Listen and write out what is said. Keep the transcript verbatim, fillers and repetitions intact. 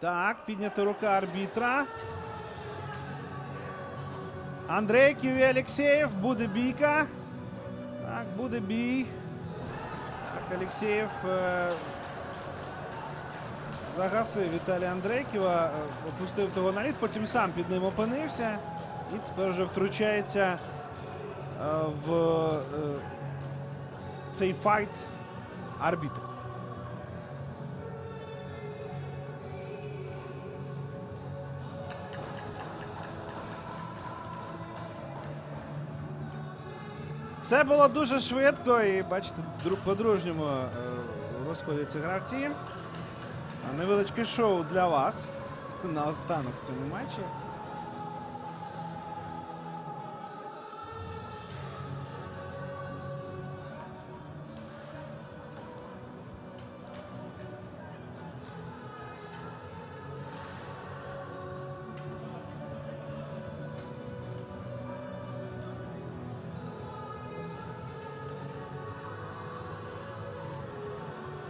Так, піднята рука арбітра. Андрейків і Алєксєєв. Буде бійка. Так, буде бій. Так, Алєксєєв е загасив Віталія Андрейківа, опустив того на лід, потім сам під ним опинився. І тепер вже втручається е в е цей файт арбітр. Все було дуже швидко і, бачите, по-дружньому е розходяться гравці. Невеличке шоу для вас на останок в цьому матчі.